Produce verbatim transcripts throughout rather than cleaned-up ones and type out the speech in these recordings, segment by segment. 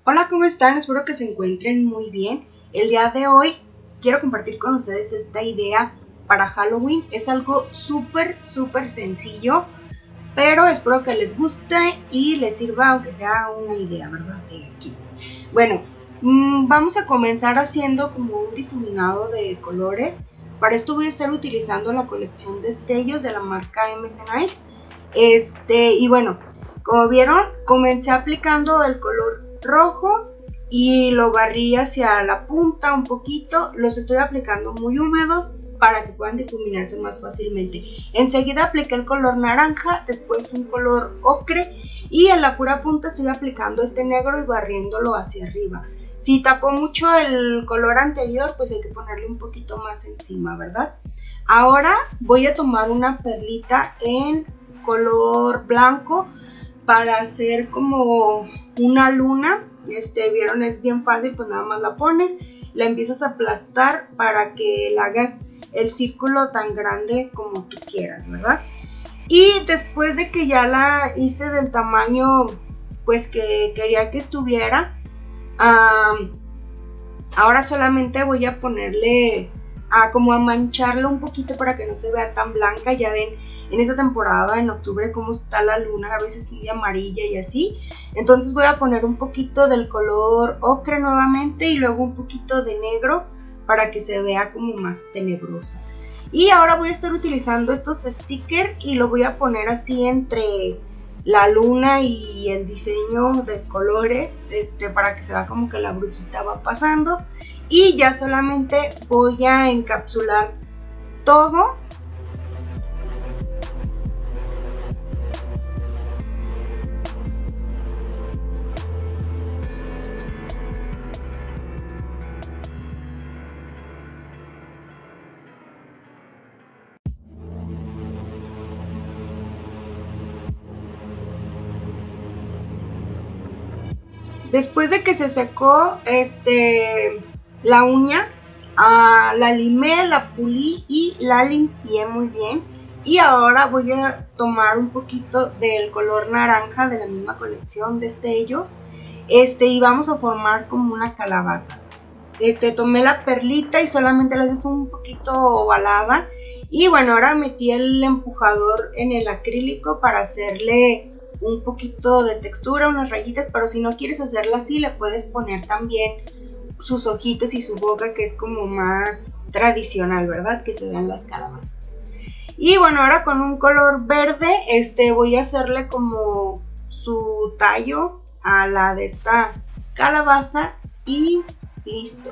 Hola, ¿cómo están? Espero que se encuentren muy bien. El día de hoy quiero compartir con ustedes esta idea para Halloween. Es algo súper, súper sencillo, pero espero que les guste y les sirva, aunque sea una idea, ¿verdad? De aquí. Bueno, mmm, vamos a comenzar haciendo como un difuminado de colores. Para esto voy a estar utilizando la colección Destellos de la marca M C Nice. Este, y bueno, como vieron, comencé aplicando el color rojo y lo barrí hacia la punta un poquito. Los estoy aplicando muy húmedos para que puedan difuminarse más fácilmente. Enseguida apliqué el color naranja, después un color ocre y en la pura punta estoy aplicando este negro y barriéndolo hacia arriba. Si tapó mucho el color anterior, pues hay que ponerle un poquito más encima, ¿verdad? Ahora voy a tomar una perlita en color blanco para hacer como una luna. Este, vieron, es bien fácil, pues nada más la pones, la empiezas a aplastar para que la hagas el círculo tan grande como tú quieras, ¿verdad? Y después de que ya la hice del tamaño pues que quería que estuviera, um, ahora solamente voy a ponerle a como a mancharlo un poquito para que no se vea tan blanca. Ya ven en esta temporada, en octubre, cómo está la luna, a veces muy amarilla y así. Entonces voy a poner un poquito del color ocre nuevamente y luego un poquito de negro para que se vea como más tenebrosa. Y ahora voy a estar utilizando estos stickers y lo voy a poner así entre la luna y el diseño de colores, este, para que se vea como que la brujita va pasando. Y ya solamente voy a encapsular todo. Después de que se secó este, la uña, uh, la limé, la pulí y la limpié muy bien. Y ahora voy a tomar un poquito del color naranja de la misma colección Destellos, este, y vamos a formar como una calabaza. Este, tomé la perlita y solamente la hice un poquito ovalada. Y bueno, ahora metí el empujador en el acrílico para hacerle un poquito de textura, unas rayitas, pero si no quieres hacerla así, le puedes poner también sus ojitos y su boca, que es como más tradicional, ¿verdad? Que se vean las calabazas. Y bueno, ahora con un color verde, este, voy a hacerle como su tallo a la de esta calabaza y listo.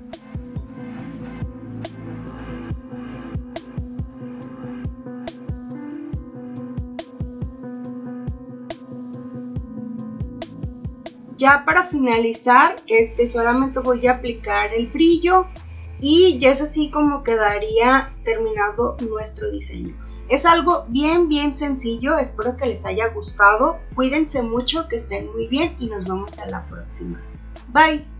Ya para finalizar, este, solamente voy a aplicar el brillo y ya es así como quedaría terminado nuestro diseño. Es algo bien bien sencillo, espero que les haya gustado. Cuídense mucho, que estén muy bien y nos vemos a la próxima. Bye.